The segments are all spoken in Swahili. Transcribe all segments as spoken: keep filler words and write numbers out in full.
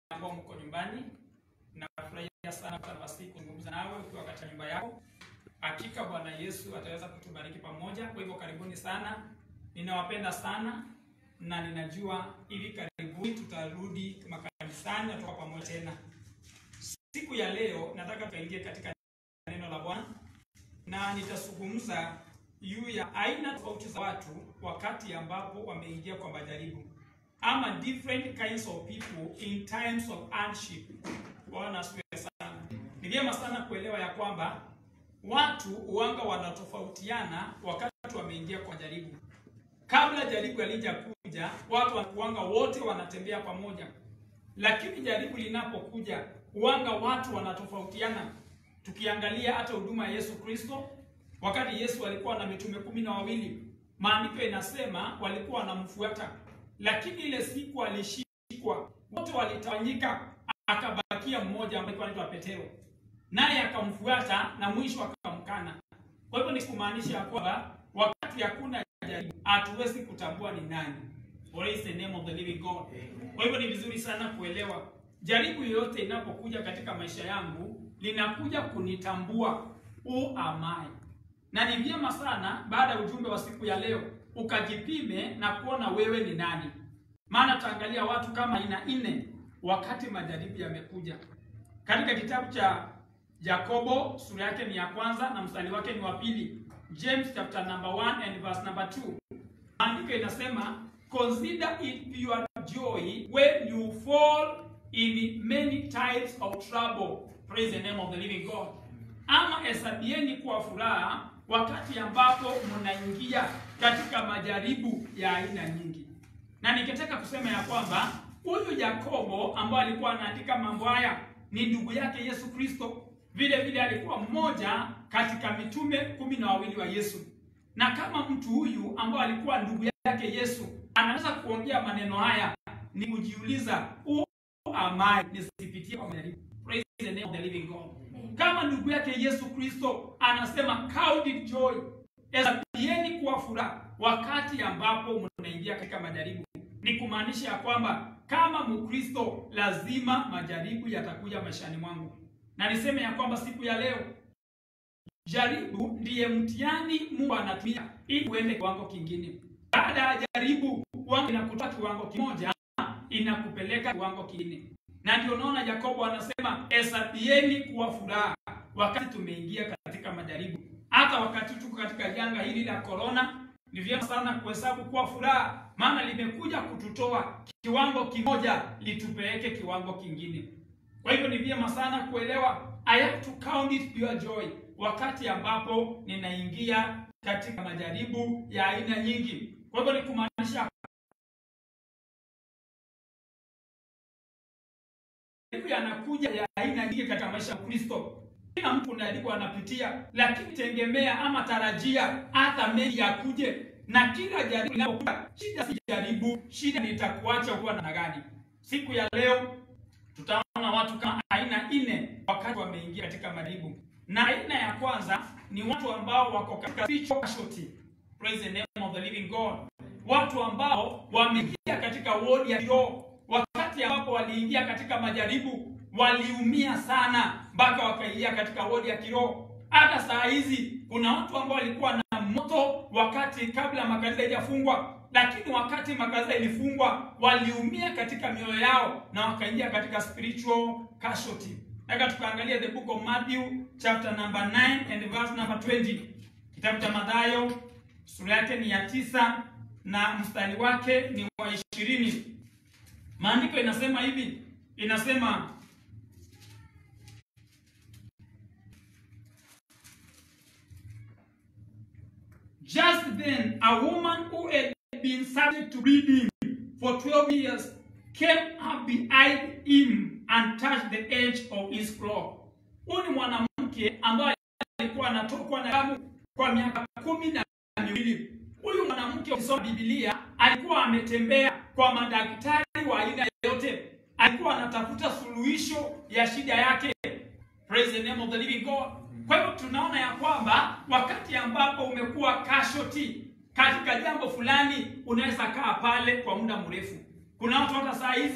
ambao mko nyumbani, nafurahia sana kwa nafasi kuzungumza nawe ukiwa katika nyumba yako. Hakika Bwana Yesu ataweza kutubariki pamoja. Kwa hivyo karibuni sana. Ninawapenda sana na ninajua hivi karibuni tutarudi makanisani na tuko pamoja tena. Siku ya leo nataka tuingie katika neno la Bwana na nitazungumza juu ya aina tofauti za watu wakati ambapo wameingia kwa majaribu, ama different kinds of people in times of hardship. Bwana asifiwe sana. Ni vyema sana kuelewa ya kwamba watu uanga wanatofautiana wakati wameingia kwa jaribu. Kabla jaribu halijakuja, watu uanga wote wanatembea pamoja. Lakini jaribu linapokuja, uanga watu wanatofautiana. Tukiangalia hata huduma ya Yesu Kristo, wakati Yesu alikuwa na mitume kumi na wawili, maandiko inasema walikuwa wanamfuata. Lakini ile siku alishikwa, wote walitawanyika, akabakia mmoja ambaye anaitwa Petero. Naye akamfuata na mwisho akamkana. Kwa hivyo ni kumaanisha kwamba wakati hakuna jaribu, hatuwezi kutambua ni nani. Praise the name of the living God. Kwa hivyo ni vizuri sana kuelewa jaribu yoyote inapokuja katika maisha yangu linakuja kunitambua who am I. Na ni vyema sana baada ya ujumbe wa siku ya leo ukajipime na kuona wewe ni nani. Maana taangalia watu kama aina nne wakati majaribu yamekuja. Katika kitabu cha Yakobo sura yake ni ya kwanza na mstari wake ni wa pili. James chapter number one and verse number two. Andiko inasema, consider it pure joy when you fall in many types of trouble. Praise the name of the living God. Ama hesabieni kwa furaha wakati ambapo mnaingia katika majaribu ya aina nyingi. Na nikitaka kusema ya kwamba huyu Yakobo ambaye alikuwa anaandika mambo haya ni ndugu yake Yesu Kristo. Vile vile alikuwa mmoja katika mitume kumi na wawili wa Yesu. Na kama mtu huyu ambaye alikuwa ndugu yake Yesu anaweza kuongea maneno haya, ni kujiuliza who am I, nisipitie kwa majaribu. Praise the name of the living God. Kama ndugu yake Yesu Kristo anasema count it joy, hesabieni kwa furaha wakati ambapo mnaingia katika majaribu, ni kumaanisha ya kwamba kama Mkristo lazima majaribu yatakuja maishani mwangu. Na niseme ya kwamba siku ya leo jaribu ndiye mtihani Mungu anatumia ili uende kiwango kingine. Baada ya jaribu wangu inakutoa kiwango kimoja inakupeleka kiwango kingine. Na ndio unaona Yakobo anasema hesabieni kwa furaha wakati tumeingia katika majaribu. Hata wakati tuko katika janga hili la corona, ni vyema sana kuhesabu kwa furaha, maana limekuja kututoa kiwango kimoja litupeleke kiwango kingine. Kwa hivyo ni vyema sana kuelewa I have to count it pure joy wakati ambapo ninaingia katika majaribu ya aina nyingi. Kwa hivyo ni kumaanisha majaribu yanakuja ya aina nyingi katika maisha ya Kristo. Kila mtu anajaribu anapitia, lakini tegemea ama tarajia hata mengi yakuje. Na kila jaribu linapokuja, shida si jaribu, shida nitakuacha kuwa na gani. Siku ya leo tutaona watu kama aina nne wakati wameingia katika majaribu. Na aina ya kwanza ni watu ambao wako katika spiritual casualty. Praise the name of the living God. Watu ambao wameingia katika wodi ya kiroho. Wakati ambapo waliingia katika majaribu, waliumia sana mpaka wakaingia katika wodi ya kiroho. Hata saa hizi kuna watu ambao walikuwa na moto wakati kabla makanisa haijafungwa, lakini wakati makanisa ilifungwa waliumia katika mioyo yao na wakaingia katika spiritual casualty. Nataka tukaangalia the book of Matthew chapter number nine and verse number twenty. Kitabu cha Mathayo sura yake ni ya tisa na mstari wake ni wa ishirini. Maandiko inasema hivi, inasema just then a woman who had been subject to bleeding for twelve years came up behind him and touched the edge of his cloak. Huyu ni mwanamke ambaye alikuwa anatokwa na damu kwa miaka kumi na miwili. Huyu mwanamke ukisoma Biblia alikuwa ametembea kwa madaktari wa aina yote. Alikuwa anatafuta suluhisho ya shida yake. Praise the name of the living God. Kwa hivyo tunaona ya kwamba wakati ambapo umekuwa casualty katika jambo fulani, unaweza kaa pale kwa muda mrefu. Kuna watu hata saa hizi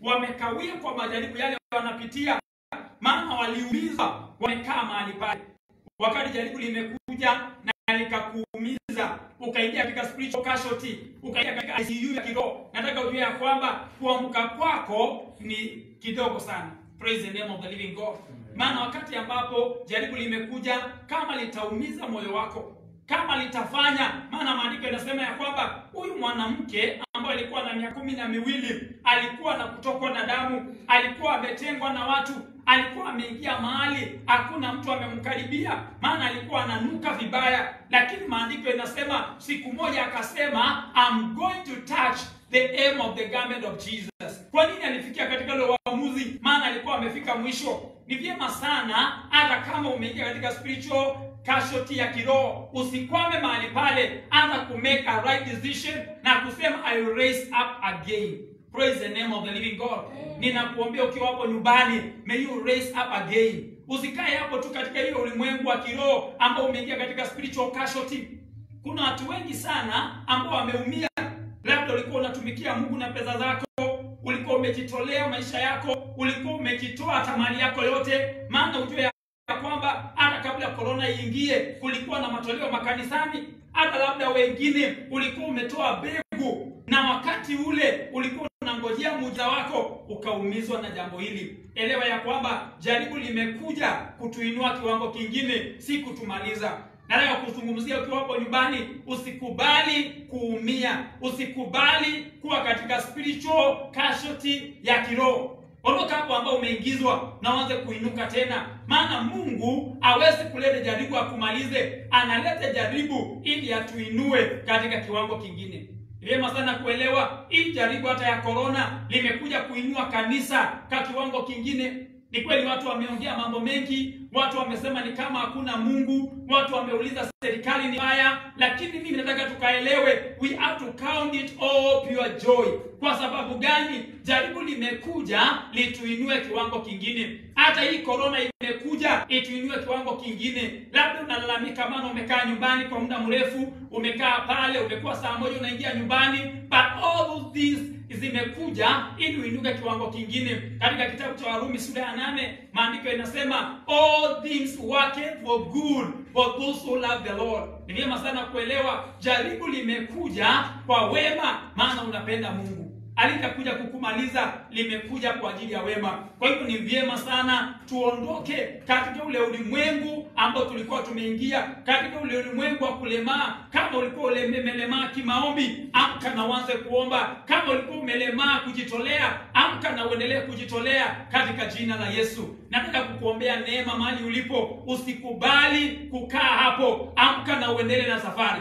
wamekawia kwa majaribu yale wanapitia, maana waliumizwa, wamekaa mahali pale. Wakati jaribu limekuja na likakuumiza, ukaingia katika spiritual casualty, ukaingia katika I C U ya kiroho, nataka ujue ya kwamba kuamka kwako ni kidogo sana. Praise the name of the living God. Maana wakati ambapo jaribu limekuja, kama litaumiza moyo wako, kama litafanya, maana maandiko yanasema ya kwamba huyu mwanamke ambaye alikuwa na miaka kumi na miwili, alikuwa na kutokwa na damu, alikuwa ametengwa na watu, alikuwa ameingia mahali hakuna mtu amemkaribia, maana alikuwa ananuka vibaya. Lakini maandiko yanasema siku moja akasema, I'm going to touch the hem of the garment of Jesus. Kwa nini alifikia katika ile uamuzi? Maana alikuwa amefika mwisho. Ni vyema sana hata kama umeingia katika spiritual casualty ya kiroho, usikwame mahali pale, anza ku make a right decision na kusema I will raise up again. Praise the name of the living God. Ninakuombea ukiwa hapo nyumbani, may you raise up again. Usikae hapo tu katika hiyo ulimwengu wa kiroho ambao umeingia katika spiritual casualty. Kuna watu wengi sana ambao wameumia. Labda ulikuwa unatumikia Mungu na pesa zako, ulikuwa umejitolea maisha yako, ulikuwa umejitoa tamani yako yote, maana ujue ya kwamba hata kabla corona iingie kulikuwa na matoleo makanisani. Hata labda wengine ulikuwa umetoa mbegu, na wakati ule ulikuwa unangojea muda wako, ukaumizwa na jambo hili. Elewa ya kwamba jaribu limekuja kutuinua kiwango kingine, si kutumaliza. Nataka kuzungumzia ukiwa hapo nyumbani, usikubali kuumia, usikubali kuwa katika spiritual casualty ya kiroho. Ondoka hapo ambao umeingizwa na uanze kuinuka tena. Maana Mungu hawezi kuleta jaribu akumalize, analeta jaribu ili atuinue katika kiwango kingine. Vyema sana kuelewa hii jaribu hata ya corona limekuja kuinua kanisa kwa kiwango kingine. Ni kweli watu wameongea mambo mengi, watu wamesema ni kama hakuna Mungu, watu wameuliza serikali ni mbaya, lakini mimi nataka tukaelewe, we have to count it all pure joy. Kwa sababu gani? Jaribu limekuja lituinue kiwango kingine. Hata hii corona imekuja ituinue kiwango kingine. Labda unalalamika maana umekaa nyumbani kwa muda mrefu, umekaa pale, umekuwa saa moja unaingia nyumbani, but all those things zimekuja ili uinuke kiwango kingine. Katika kitabu cha Warumi sura ya nane maandiko yanasema all things work for good for those who love the Lord. Ni vyema sana kuelewa jaribu limekuja kwa wema, maana unapenda Mungu. Alitakuja kukumaliza, limekuja kwa ajili ya wema. Kwa hivyo ni vyema sana tuondoke katika ule ulimwengu ambao tulikuwa tumeingia, katika ule ulimwengu wa kulemaa. Kama ulikuwa umelemaa kimaombi, amka na uanze kuomba. Kama ulikuwa umelemaa kujitolea, amka na uendelee kujitolea katika jina la Yesu. Nataka kukuombea neema mahali ulipo, usikubali kukaa hapo, amka na uendelee na safari.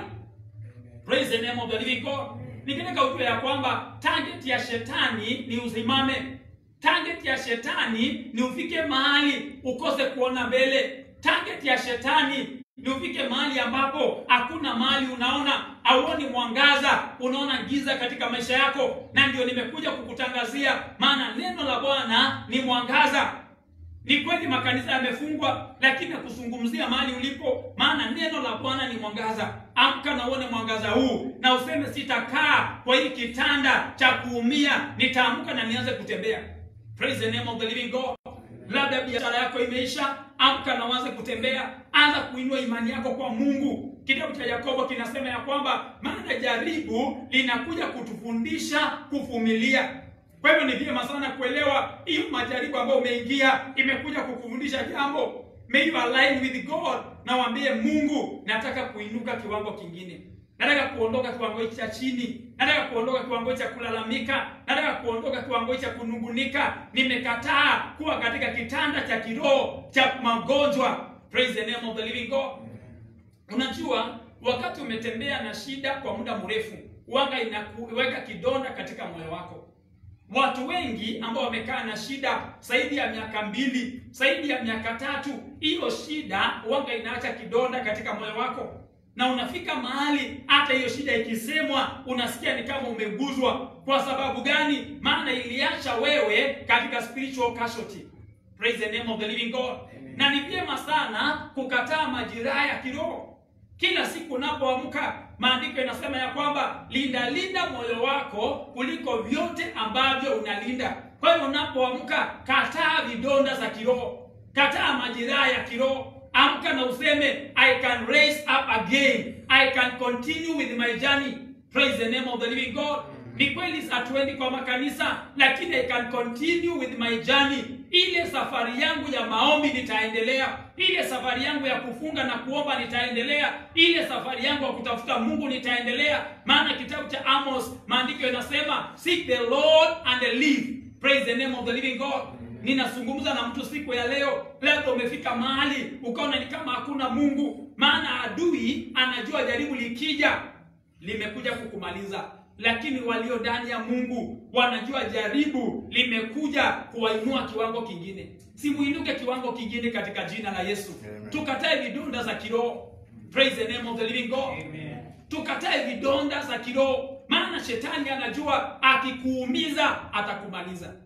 Praise the name of the living God. Nikitaka ujue ya kwamba target ya shetani ni usimame. Target ya shetani ni ufike mahali ukose kuona mbele. Target ya shetani ni ufike mahali ambapo hakuna mahali unaona, hauoni mwangaza, unaona giza katika maisha yako. Na ndio nimekuja kukutangazia, maana neno la Bwana ni mwangaza. Ni kweli makanisa yamefungwa, lakini nakuzungumzia mahali ulipo, maana neno la Bwana ni mwangaza. Amka na uone mwangaza huu, na useme sitakaa kwa hii kitanda cha kuumia, nitaamka na nianze kutembea. Praise the name of the living God. Labda biashara yako imeisha, amka na uanze kutembea, anza kuinua imani yako kwa Mungu. Kitabu cha Yakobo kinasema ya kwamba maana jaribu linakuja kutufundisha kuvumilia. Kwa hivyo ni vyema sana kuelewa hiyo majaribu ambayo umeingia imekuja kukufundisha jambo. May you align with God na waambie Mungu, nataka kuinuka kiwango kingine. Nataka kuondoka kiwango cha chini. Nataka kuondoka kiwango cha kulalamika. Nataka kuondoka kiwango cha kunungunika. Nimekataa kuwa katika kitanda cha kiroho cha magonjwa. Praise the name of the living God. Unajua wakati umetembea na shida kwa muda mrefu, wanga inakuweka kidonda katika moyo wako. Watu wengi ambao wamekaa na shida zaidi ya miaka mbili, zaidi ya miaka tatu, hiyo shida wanga inaacha kidonda katika moyo wako. Na unafika mahali hata hiyo shida ikisemwa unasikia ni kama umeguzwa. Kwa sababu gani? Maana iliacha wewe katika spiritual casualty. Praise the name of the living God. Amen. Na ni vyema sana kukataa majiraha ya kiroho. Kila siku unapoamka, maandiko yanasema ya kwamba linda linda moyo wako kuliko vyote ambavyo unalinda. Kwa hiyo unapoamka, kataa vidonda za kiroho, kataa majeraha ya kiroho. Amka na useme, I can raise up again, I can continue with my journey. Praise the name of the living God. Ni kweli hatuendi kwa makanisa, lakini I can continue with my journey. Ile safari yangu ya maombi nitaendelea. Ile safari yangu ya kufunga na kuomba nitaendelea. Ile safari yangu ya kutafuta Mungu nitaendelea. Maana kitabu cha Amos, maandiko yanasema, seek the Lord and live. Praise the name of the living God. Ninazungumza na mtu siku ya leo, labda umefika mahali ukaona ni kama hakuna Mungu. Maana adui anajua jaribu likija limekuja kukumaliza. Lakini walio ndani ya Mungu wanajua jaribu limekuja kuwainua kiwango kingine. Simuinuke kiwango kingine katika jina la Yesu. Amen. Tukatae vidonda za kiroho. Praise the name of the living God. Amen. Tukatae vidonda za kiroho. Maana shetani anajua akikuumiza atakumaliza.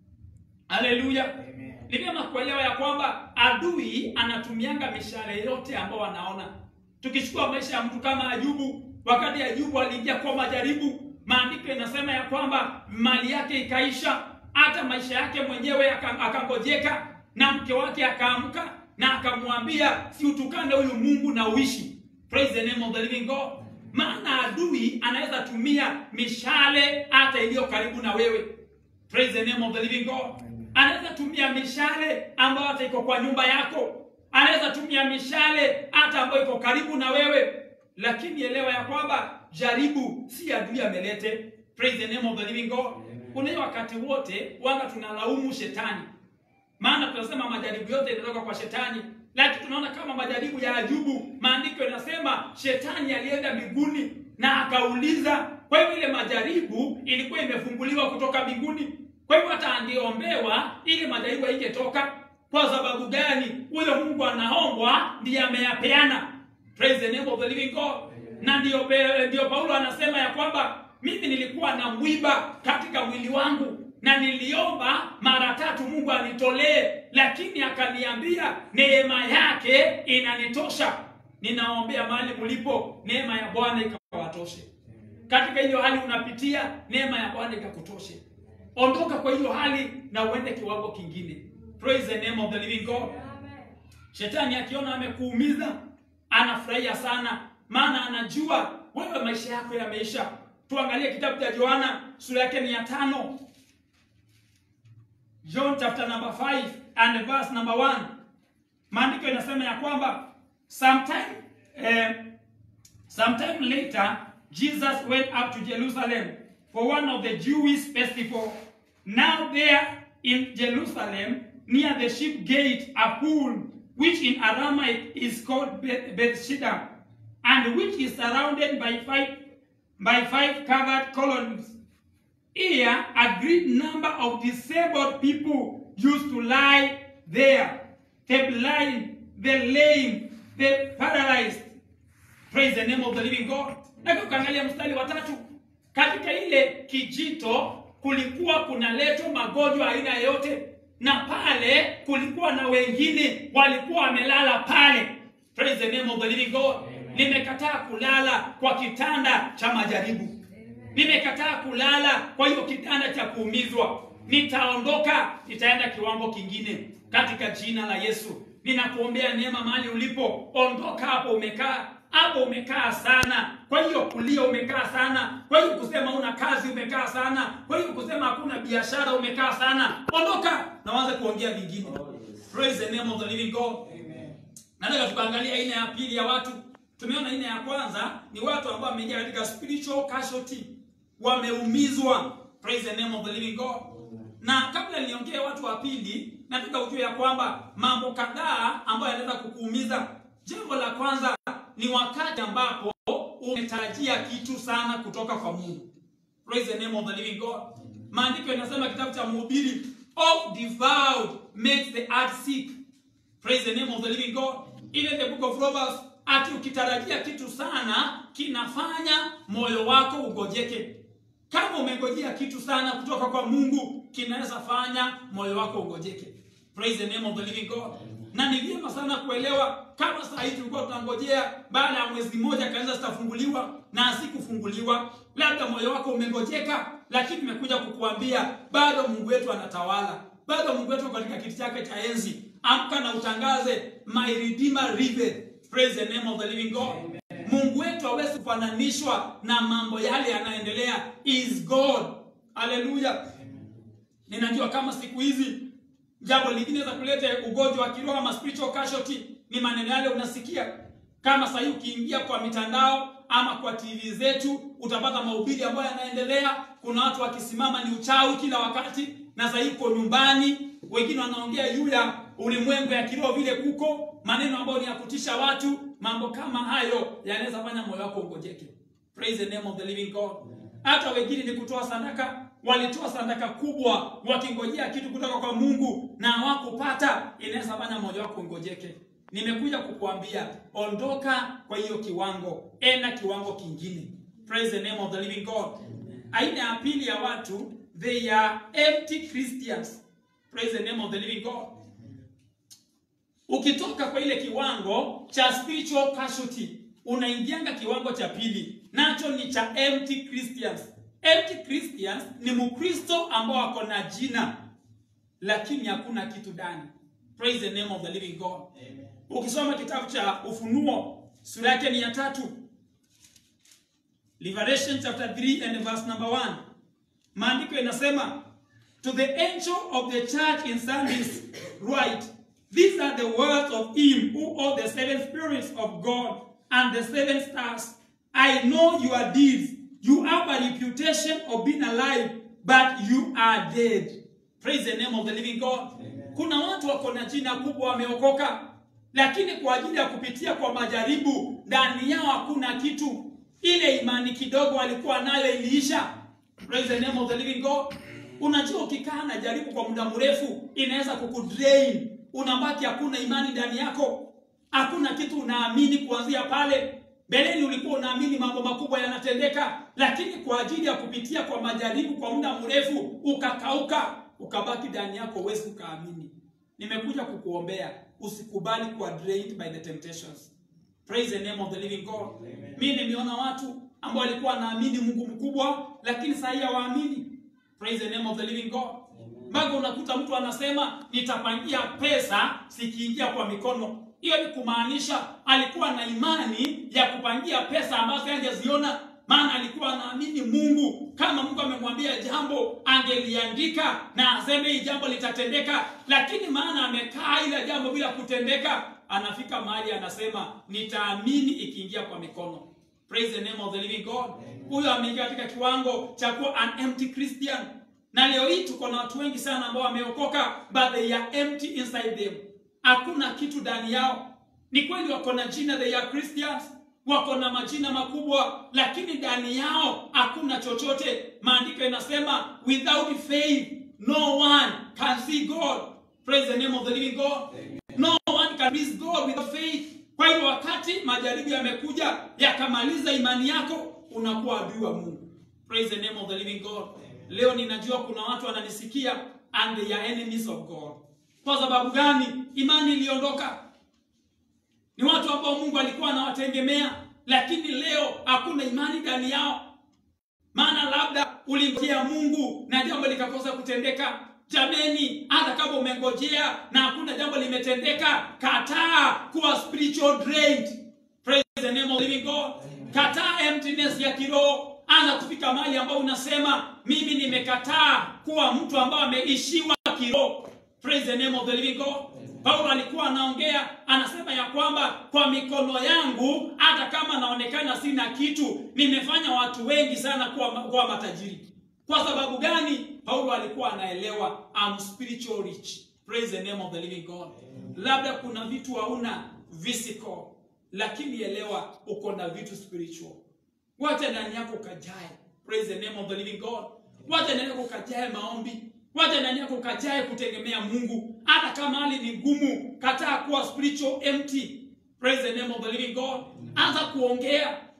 Haleluya. Ni vyema kuelewa ya kwamba adui anatumianga mishale yote ambao anaona. Tukichukua maisha ya mtu kama Ayubu, wakati Ayubu aliingia kwa majaribu, maandiko yanasema ya kwamba mali yake ikaisha, hata maisha yake mwenyewe akangojeka, na mke wake akaamka na akamwambia, si utukane huyu Mungu na uishi. Praise the name of the living God. Maana adui anaweza tumia mishale hata iliyo karibu na wewe. Praise the name of the living God. Anaweza tumia mishale ambayo hata iko kwa nyumba yako. Anaweza tumia mishale hata ambayo iko karibu na wewe. Lakini elewa ya kwamba jaribu si adui amelete. Praise the name of the living God. Kuna wakati wote wana tunalaumu shetani. Maana tunasema majaribu yote yanatoka kwa shetani. Lakini tunaona kama majaribu ya Ayubu, maandiko yanasema shetani alienda mbinguni na akauliza. Kwa hivyo ile majaribu ilikuwa imefunguliwa kutoka mbinguni. Kwa hivyo hata angeombewa ili majaribu haingetoka. Kwa sababu gani? Huyo Mungu anaombwa ndiye ameyapeana. Praise the name of the living God. Na ndio ndio Paulo anasema ya kwamba mimi nilikuwa na mwiba katika mwili wangu na niliomba mara tatu Mungu anitolee, lakini akaniambia neema yake inanitosha. Ninaombea mahali mlipo, neema ya Bwana ikawatoshe. Katika hiyo hali unapitia, neema ya Bwana ikakutoshe. Ondoka kwa hiyo hali na uende kiwango kingine. Praise the name of the living God. Shetani akiona amekuumiza, anafurahia sana, maana anajua wewe maisha yako yameisha. Tuangalie kitabu cha Yohana sura yake ni ya tano. John chapter number five and verse number one. Maandiko yanasema ya kwamba sometime eh, sometime later Jesus went up to Jerusalem for one of the Jewish festival. Now there in Jerusalem near the sheep gate a pool which in Aramaic is called Bethesda, and which is surrounded by five by five covered columns. Here a great number of disabled people used to lie there, the blind, the lame, the paralyzed. Praise the name of the living God. Na ukiangalia mstari wa tatu, katika ile kijito kulikuwa kunaletwa magonjwa aina yote, na pale kulikuwa na wengine walikuwa wamelala pale. Praise the name of the living God. Nimekataa kulala kwa kitanda cha majaribu. Nimekataa kulala kwa hiyo kitanda cha kuumizwa. Nitaondoka, nitaenda kiwango kingine katika jina la Yesu. Ninakuombea neema mahali ulipo. Ondoka hapo umekaa. Hapo umekaa sana. Kwa hiyo kulia umekaa sana. Kwa hiyo kusema una kazi umekaa sana. Kwa hiyo kusema hakuna biashara umekaa sana. Ondoka na waanze kuongea vingine. Praise the name of the living God. Amen. Nataka tukaangalia aina ya pili ya watu. Tumeona aina ya kwanza ni watu ambao wameingia katika spiritual casualty. Wameumizwa. Praise the name of the living God. Na kabla niongee watu wa pili, nataka ujue ya kwamba mambo kadhaa ambayo yanaweza kukuumiza. Jambo la kwanza ni wakati ambapo umetarajia kitu sana kutoka kwa Mungu. Praise the name of the living God. Maandiko yanasema kitabu cha Mhubiri, of devout makes the heart sick. Praise the name of the living God. Even the book of Proverbs, ati ukitarajia kitu sana kinafanya moyo wako ugojeke. Kama umengojea kitu sana kutoka kwa Mungu, kinaweza fanya moyo wako ugojeke. Praise the name of the living God. Na ni vyema sana kuelewa kama saa hii tulikuwa tunangojea baada ya mwezi mmoja kanisa zitafunguliwa na asikufunguliwa, labda moyo wako umengojeka, lakini nimekuja kukuambia bado Mungu wetu anatawala. Bado Mungu wetu katika kiti chake cha enzi. Amka na utangaze, my redeemer liveth. Praise the name of the living God. Amen. Mungu wetu hawezi kufananishwa na mambo yale yanaendelea. Is God. Hallelujah. Ninajua kama siku hizi jambo lingine za kuleta ugonjwa wa kiroho ama spiritual casualty ni maneno yale unasikia. Kama sasa ukiingia kwa mitandao ama kwa T V zetu utapata mahubiri ambayo yanaendelea. Kuna watu wakisimama ni uchawi kila wakati, na sasa yuko nyumbani wengine wanaongea juu ya ulimwengu ya kiroho vile kuko maneno ambayo ni ya kutisha watu. Mambo kama hayo yanaweza fanya moyo wako ungojeke. Praise the name of the living God. Hata wengine ni kutoa sadaka, walitoa sadaka kubwa wakingojea kitu kutoka kwa Mungu na hawakupata, inaweza fanya moyo wako ungojeke. Nimekuja kukuambia ondoka kwa hiyo kiwango, enda kiwango kingine. Praise the name of the living God. Aina ya pili ya watu, they are empty Christians. Praise the name of the living God. Ukitoka kwa ile kiwango cha spiritual casualty, unaingianga kiwango cha pili, nacho ni cha empty Christians. Empty Christians ni Mkristo ambao wako na jina lakini hakuna kitu ndani. Praise the name of the living God. Amen. Ukisoma kitabu cha Ufunuo sura yake ni ya tatu, Revelation chapter three and verse number one, maandiko inasema, to the angel of the church in Sardis write, these are the words of him who holds the seven spirits of God and the seven stars. I know your deeds. You have a reputation of being alive, but you are dead. Praise the name of the living God. Amen. Kuna watu wako na jina kubwa wameokoka, lakini kwa ajili ya kupitia kwa majaribu ndani yao hakuna kitu. Ile imani kidogo walikuwa nayo iliisha. Praise the name of the living God. Unajua ukikaa na jaribu kwa muda mrefu inaweza kukudrain. Unabaki hakuna imani ndani yako. Hakuna kitu unaamini kuanzia pale. Beleni ulikuwa unaamini mambo makubwa yanatendeka, lakini kwa ajili ya kupitia kwa majaribu kwa muda mrefu ukakauka, ukabaki ndani yako huwezi kuamini. Nimekuja kukuombea usikubali kuwa drained by the temptations. Praise the name of the living God. Amen. Mimi nimeona watu ambao walikuwa wanaamini Mungu mkubwa lakini sasa hawaamini. Praise the name of the living God. Mpaka unakuta mtu anasema nitapangia pesa sikiingia kwa mikono. Hiyo ni kumaanisha alikuwa na imani ya kupangia pesa ambazo hajaziona, maana alikuwa anaamini Mungu. Kama Mungu amemwambia jambo angeliandika na aseme hii jambo litatendeka, lakini maana amekaa ile jambo bila kutendeka, anafika mahali anasema nitaamini ikiingia kwa mikono. Praise the name of the living God. Huyo ameingia katika kiwango cha kuwa an empty Christian. Na leo hii tuko na watu wengi sana ambao wameokoka but they are empty inside them. Hakuna kitu ndani yao. Ni kweli wako na jina, they are Christians, wako na majina makubwa, lakini ndani yao hakuna chochote. Maandiko inasema without faith no one can see God. Praise the name of the living God. Amen. No one can please God without faith. Kwa hiyo wakati majaribu yamekuja yakamaliza imani yako, unakuwa adui wa Mungu. Praise the name of the living God. Amen. Leo ninajua kuna watu wananisikia and they are enemies of God. Kwa sababu gani? Imani iliondoka. Ni watu ambao Mungu alikuwa anawategemea, lakini leo hakuna imani ndani yao. Maana labda ulingojea Mungu na jambo likakosa kutendeka. Jameni, hata kama umengojea na hakuna jambo limetendeka, kataa kuwa spiritual drained. Praise the name of the living God. Kataa emptiness ya kiroho. Anza kufika mahali ambao unasema mimi nimekataa kuwa mtu ambao ameishiwa kiroho. Praise the name of the living God. Paulo alikuwa anaongea, anasema ya kwamba kwa mikono yangu hata kama naonekana sina kitu, nimefanya watu wengi sana kuwa, kuwa matajiri. Kwa sababu gani? Paulo alikuwa anaelewa I'm spiritual rich. Praise the name of the living God. Labda kuna vitu hauna physical, lakini elewa uko na vitu spiritual. Wacha ndani yako kajae. Praise the name of the living God. Wacha ndani yako kajae maombi. Wacha ndani yako kajae kutegemea Mungu. Hata kama hali ni ngumu, kataa kuwa spiritual empty. Praise the name of the living God. Anza kuongea,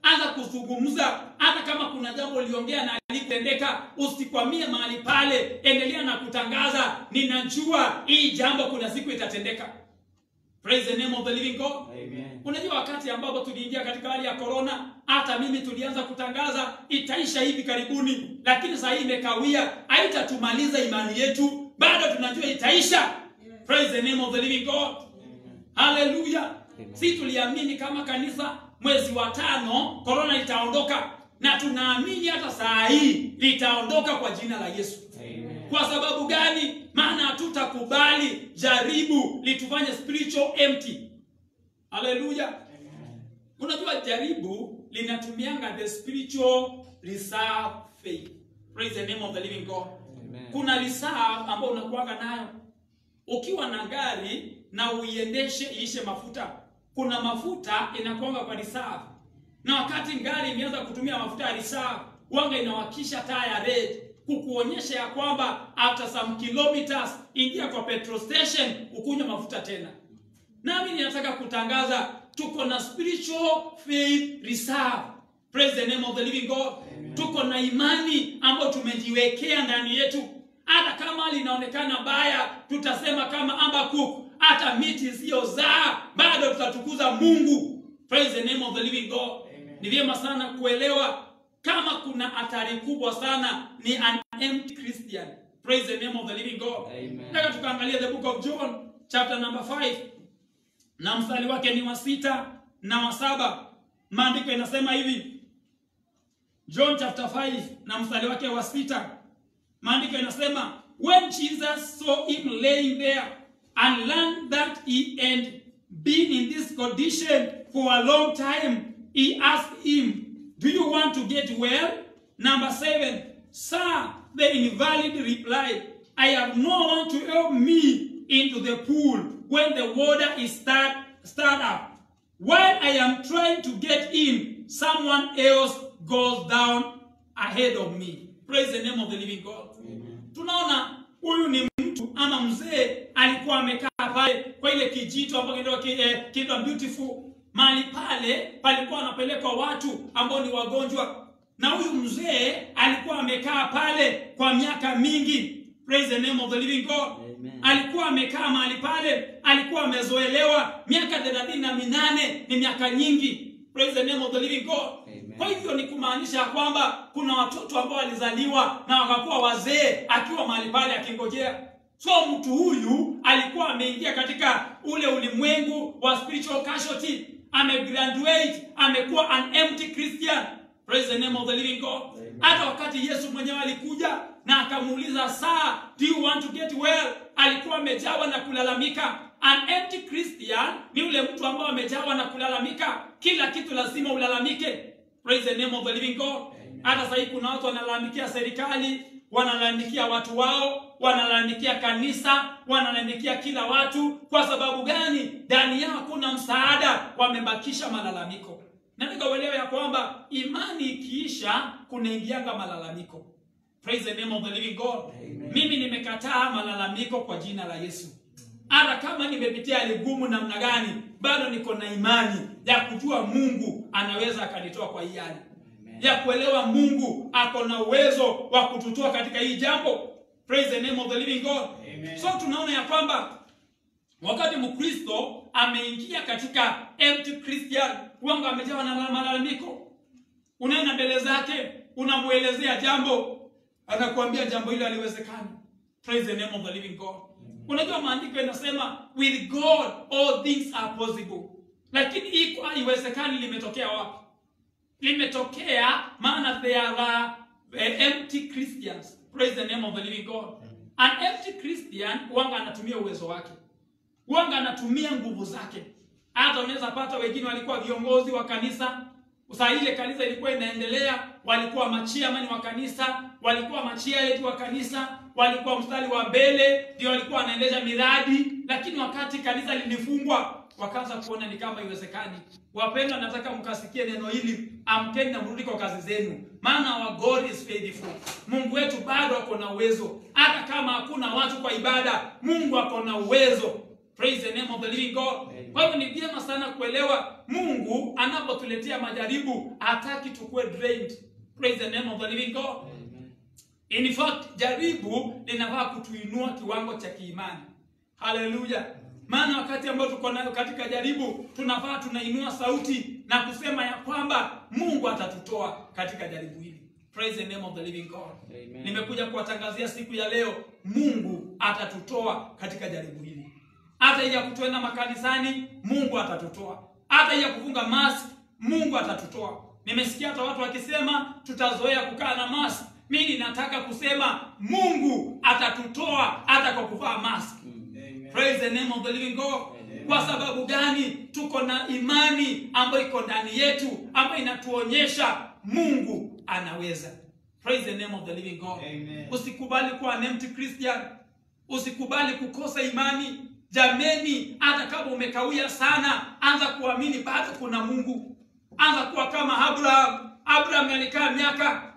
anza kuzungumza. Hata kama kuna jambo uliongea na alitendeka, usikwamie mahali pale, endelea na kutangaza, ninajua hii jambo kuna siku itatendeka. Praise the name of the living God. Amen. Unajua wakati ambapo tuliingia katika hali ya corona, hata mimi tulianza kutangaza itaisha hivi karibuni, lakini sasa hii imekawia, haitatumaliza imani yetu, bado tunajua itaisha. Yes. Praise the name of the living God. Amen. Hallelujah. Si tuliamini kama kanisa mwezi wa tano corona itaondoka, na tunaamini hata saa hii litaondoka kwa jina la Yesu. Amen. Kwa sababu gani? Maana hatutakubali jaribu litufanye spiritual empty. Hallelujah. Amen. Unajua jaribu linatumianga the spiritual reserve faith. Praise the name of the living God. Amen. Kuna reserve ambayo unakuanga nayo. Ukiwa na gari na uiendeshe iishe mafuta, kuna mafuta inakuanga kwa reserve. Na wakati gari imeanza kutumia mafuta ya reserve, wanga inawakisha taa ya red kukuonyesha ya kwamba after some kilometers ingia kwa petrol station ukunywa mafuta tena. Nami ninataka kutangaza tuko na spiritual faith reserve. Praise the name of the living God. Amen. Tuko na imani ambayo tumejiwekea ndani yetu. Hata kama linaonekana baya, tutasema kama Habakkuk, hata miti isiyozaa bado tutatukuza Mungu. Praise the name of the living God. Amen. Ni vyema sana kuelewa kama kuna hatari kubwa sana ni an empty Christian. Praise the name of the living God. Amen. Nataka tukaangalia the book of John chapter number five na mstari wake ni wa sita na wa saba. Maandiko inasema hivi. John chapter five na mstari wake wa sita. Maandiko inasema, when Jesus saw him laying there and learned that he had been in this condition for a long time, he asked him, do you want to get well? Number seven, sir, the invalid replied, I have no one to help me into the pool when the water is stirred, stirred up. While I am trying to get in, someone else goes down ahead of me. Praise the name of the living God. Amen. Tunaona huyu ni mtu ama mzee alikuwa amekaa pale kwa ile kijito ambacho ndio kiitwa Beautiful. Mahali pale palikuwa anapelekwa watu ambao ni wagonjwa, na huyu mzee alikuwa amekaa pale kwa miaka mingi. Praise the name of the living God. Amen. Alikuwa amekaa mahali pale, alikuwa amezoelewa. Miaka thelathini na minane ni miaka nyingi. Praise the name of the living God. Amen. Kwa hivyo ni kumaanisha kwamba kuna watoto ambao walizaliwa na wakakuwa wazee akiwa mahali pale akingojea. So mtu huyu alikuwa ameingia katika ule ulimwengu wa spiritual casualty. Amegraduate, amekuwa an empty Christian. Praise the name of the living God. Hata wakati Yesu mwenyewe alikuja na akamuuliza, sir, do you want to get well? Alikuwa amejawa na kulalamika. An empty Christian ni ule mtu ambao amejawa na kulalamika. Kila kitu lazima ulalamike. Praise the name of the living God. Hata sasa hivi kuna watu wanalalamikia serikali, wanalalamikia watu wao, wanalalamikia kanisa, wanalalamikia kila watu. Kwa sababu gani? Ndani yao kuna msaada, wamebakisha malalamiko. Nataka uelewe ya kwamba imani ikiisha kunaingianga malalamiko. Praise the name of the living God. Amen. Mimi nimekataa malalamiko kwa jina la Yesu. Hata kama nimepitia ligumu namna gani, bado niko na imani ya kujua Mungu anaweza akanitoa kwa hii hali. Ya kuelewa Mungu ako na uwezo wa kututoa katika hii jambo. Praise the name of the living God. Amen. So tunaona ya kwamba wakati Mkristo ameingia katika empty Christian, wanga amejawa na malalamiko. Unaenda mbele zake, unamuelezea jambo, anakuambia jambo hilo haliwezekani. Praise the name of the living God. Unajua maandiko yanasema with God all things are possible. Lakini iko haiwezekani limetokea wapi? Limetokea maana there are uh, empty Christians. Praise the name of the living God. An empty Christian wanga anatumia uwezo wake. Wanga anatumia nguvu zake. Hata unaweza pata wengine walikuwa viongozi wa kanisa. Sasa ile kanisa ilikuwa inaendelea, walikuwa machairman wa kanisa, walikuwa machairman wa kanisa, walikuwa mstari wa mbele, ndio walikuwa wanaendesha miradi, lakini wakati kanisa lilifungwa, wakaanza kuona ni kama iwezekani. Wapendwa, nataka mkasikie neno hili, amkeni na mrudi kwa kazi zenu. Maana our God is faithful. Mungu wetu bado ako na uwezo. Hata kama hakuna watu kwa ibada, Mungu ako na uwezo. Praise the name of the living God. Kwa hivyo ni vyema sana kuelewa Mungu anapotuletea majaribu hataki tukue drained. Praise the name of the living God. Amen. In fact, jaribu linafaa kutuinua kiwango cha kiimani. Hallelujah. Maana wakati ambao tuko nayo katika jaribu, tunafaa tunainua sauti na kusema ya kwamba Mungu atatutoa katika jaribu hili. Praise the name of the living God. Amen. Nimekuja kuwatangazia siku ya leo, Mungu atatutoa katika jaribu hili. Hata ya kutoenda makanisani, Mungu atatutoa. Hata ya kufunga mask, Mungu atatutoa. Nimesikia hata watu wakisema tutazoea kukaa na mask. Mimi nataka kusema Mungu atatutoa hata kwa kuvaa mask. Amen. Praise the name of the living God. Amen. Kwa sababu gani? Tuko na imani ambayo iko ndani yetu, ambayo inatuonyesha Mungu anaweza. Praise the name of the living God. Amen. Usikubali kuwa an empty Christian. Usikubali kukosa imani. Jameni, hata kama umekawia sana, anza kuamini bado kuna Mungu. Anza kuwa kama Abraham. Abraham alikaa miaka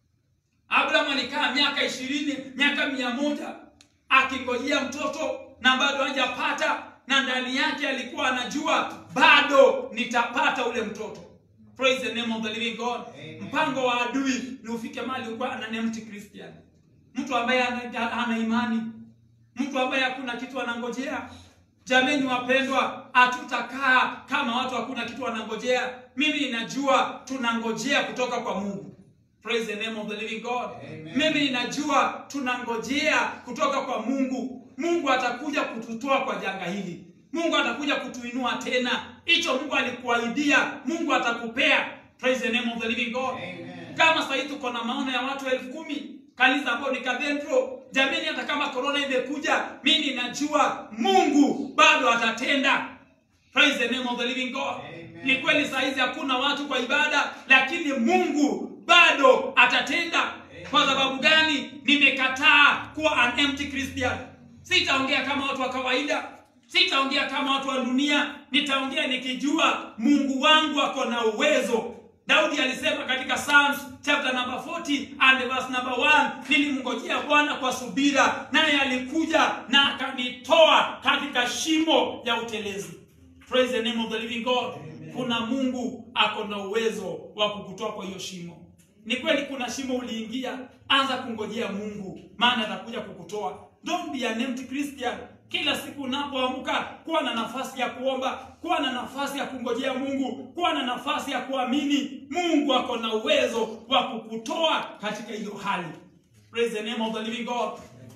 Abraham alikaa miaka ishirini, miaka mia moja akingojea mtoto na bado hajapata, na ndani yake alikuwa anajua bado nitapata ule mtoto. Praise the name of the living God. Amen. Mpango wa adui ni ufike mahali uko an empty Christian. Mtu ambaye hana imani, mtu ambaye hakuna kitu anangojea. Jameni wapendwa, hatutakaa kama watu hakuna kitu wanangojea. Mimi ninajua tunangojea kutoka kwa Mungu. Praise the name of the living God. Amen. Mimi ninajua tunangojea kutoka kwa Mungu. Mungu atakuja kututoa kwa janga hili. Mungu atakuja kutuinua tena. Hicho Mungu alikuahidia, Mungu atakupea. Praise the name of the living God. Amen. Kama sasa tuko na maono ya watu elfu kumi, kanisa ambao ni Kadentro, jameni hata kama corona imekuja, mimi ninajua Mungu bado atatenda. Praise the name of the living God. Amen. Ni kweli saa hizi hakuna watu kwa ibada, lakini Mungu bado atatenda. Amen. Kwa sababu gani? Nimekataa kuwa an empty Christian. Sitaongea kama watu wa kawaida. Sitaongea kama watu wa dunia. Nitaongea nikijua Mungu wangu ako na uwezo. Daudi alisema katika Psalms chapter number forty and verse number one, nilimngojea Bwana kwa subira, naye alikuja na akanitoa katika shimo ya utelezi. Praise the name of the living God. Amen. Kuna Mungu ako na uwezo wa kukutoa kwa hiyo shimo. Ni kweli kuna shimo uliingia, anza kungojea Mungu, maana atakuja kukutoa. Don't be an empty Christian. Kila siku unapoamka, kuwa na nafasi ya kuomba, kuwa na nafasi ya kungojea Mungu, kuwa na nafasi ya kuamini Mungu ako na uwezo wa kukutoa katika hiyo hali. Praise the name of the living God.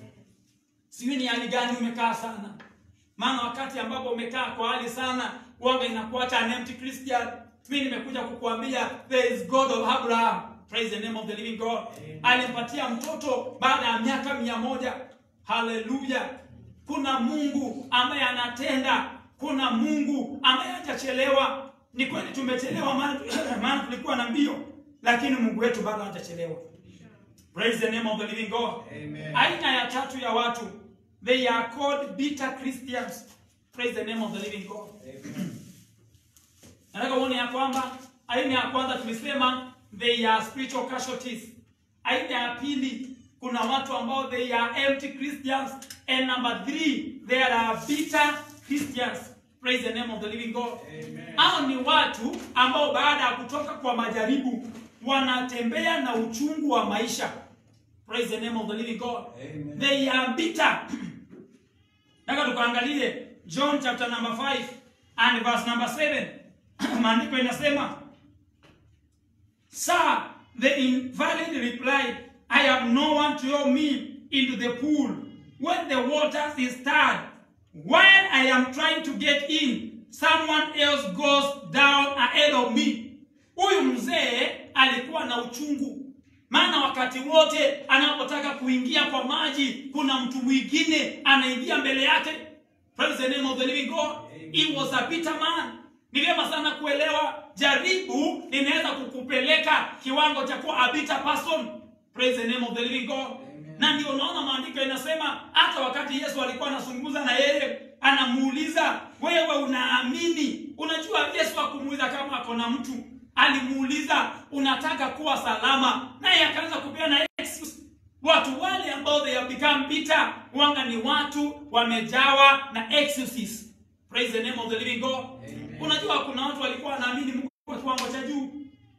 Sijui ni hali gani umekaa sana. Maana wakati ambapo umekaa kwa hali sana, wanga inakuacha an empty Christian. Mimi nimekuja kukuambia there is God of Abraham. Praise the name of the living God. Amen. Alimpatia mtoto baada ya miaka mia moja. Hallelujah. Kuna Mungu ambaye anatenda. Kuna Mungu ambaye hajachelewa. Ni kweli tumechelewa, maana tulikuwa na mbio, lakini Mungu wetu bado hajachelewa. Praise the name of the living God. Amen. Aina ya tatu ya watu, they are called bitter Christians. Praise the name of the living God. Amen. Nataka uone ya kwamba aina ya kwanza tulisema they are spiritual casualties. Aina ya pili, kuna watu ambao they are empty Christians, and number three, there are bitter Christians. Praise the name of the living God. Amen. Hao ni watu ambao baada ya kutoka kwa majaribu wanatembea na uchungu wa maisha. Praise the name of the living God. Amen. They are bitter. Nataka tukaangalie John chapter number five and verse number seven. Maandiko inasema, "Sir, the invalid replied, I have no one to throw me into the pool when the waters is stirred. While I am trying to get in, someone else goes down ahead of me." Huyu mzee alikuwa na uchungu. Maana wakati wote anapotaka kuingia kwa maji, kuna mtu mwingine anaingia mbele yake. Praise the name of the living God. Amen. He was a bitter man. Ni vyema sana kuelewa jaribu linaweza kukupeleka kiwango cha kuwa a bitter person. Praise the name of the living God. Amen. Na ndio unaona maandiko inasema hata wakati Yesu alikuwa anazungumza na yeye, anamuuliza, wewe unaamini? Unajua Yesu hakumuuliza kama ako na mtu. Alimuuliza, unataka kuwa salama? Naye akaanza kupeana excuse. Watu wale ambao they have become bitter, wanga ni watu wamejawa na excuses. Praise the name of the living God. Amen. Unajua kuna watu walikuwa wanaamini Mungu kwa kiwango cha juu.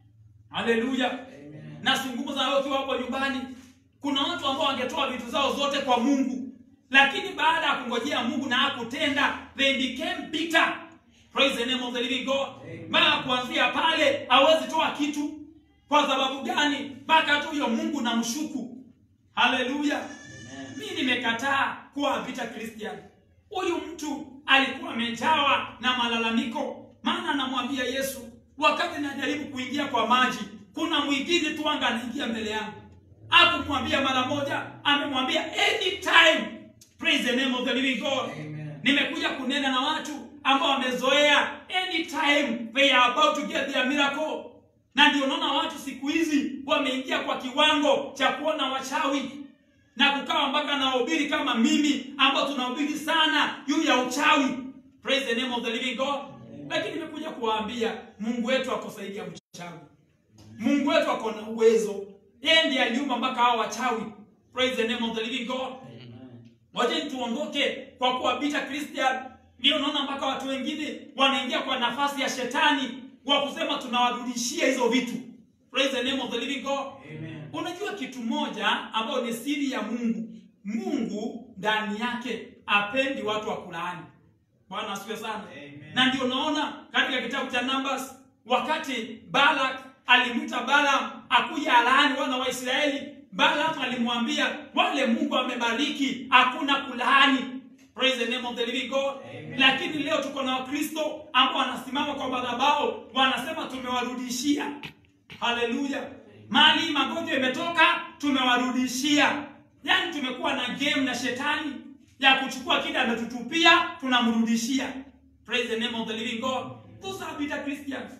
Hallelujah. Na zungumza hao ukiwa hapo nyumbani, kuna watu ambao wangetoa vitu zao zote kwa Mungu, lakini baada ya kungojea Mungu na hakutenda, they became bitter. Praise the name of the living God. Mpaka kuanzia pale hawezi toa kitu. Kwa sababu gani? Mpaka tu hiyo Mungu na mshuku. Hallelujah. Mimi nimekataa kuwa bitter Christian. Huyu mtu alikuwa amejawa na malalamiko. Maana anamwambia Yesu, wakati najaribu kuingia kwa maji, kuna mwingine tu anga anaingia mbele yangu. Hakumwambia mara moja, amemwambia anytime. Praise the name of the living God. Amen. Nimekuja kunena na watu ambao wamezoea anytime they are about to get their miracle. Na ndio unaona watu siku hizi wameingia kwa kiwango cha kuona wachawi na kukawa mpaka na wahubiri kama mimi ambao tunahubiri sana juu ya uchawi. Praise the name of the living God. Lakini nimekuja kuwaambia Mungu wetu akusaidia mchawi. Mungu wetu ako na uwezo. Yeye ndiye aliumba mpaka hao wachawi. Praise the name of the living God. Waje tuondoke kwa kuwa bitter Christian. Ndio unaona mpaka watu wengine wanaingia kwa nafasi ya shetani wa kusema tunawarudishia hizo vitu. Praise the name of the living God. Amen. Unajua kitu moja ambao ni siri ya Mungu. Mungu ndani yake apendi watu wa kulaani. Bwana asifiwe sana. Amen. Na ndio unaona katika kitabu cha Numbers wakati Balak alimwita Balaam akuja alaani wana wa Israeli, Balaam alimwambia wale Mungu amebariki hakuna kulaani. Praise the name of the living God. Amen. Lakini leo tuko na Wakristo ambao wanasimama kwa madhabahu wanasema tumewarudishia. Hallelujah. Mali magonjwa imetoka tumewarudishia. Yaani tumekuwa na game na shetani ya kuchukua kile ametutupia tunamrudishia. Praise the name of the living God. Those are bitter Christians.